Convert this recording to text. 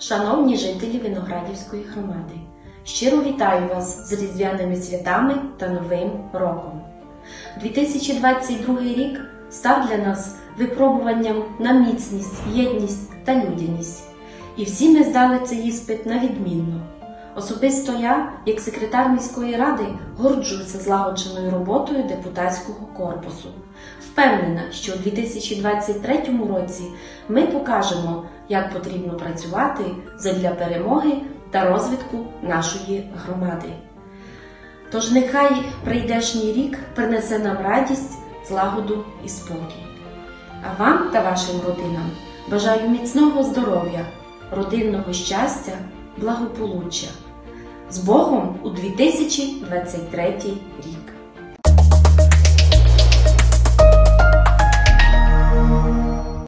Шановні жителі Виноградівської громади, щиро вітаю вас з Різдвяними святами та Новим роком. 2022 рік став для нас випробуванням на міцність, єдність та людяність. І всі ми здали цей іспит на відмінно. Особисто я, як секретар міської ради, горджуся злагодженою роботою депутатського корпусу. Впевнена, що у 2023 році ми покажемо, як потрібно працювати задля перемоги та розвитку нашої громади. Тож нехай прийдешній рік принесе нам радість, злагоду і спокій. А вам та вашим родинам бажаю міцного здоров'я, родинного щастя, благополуччя. З Богом у 2023 рік!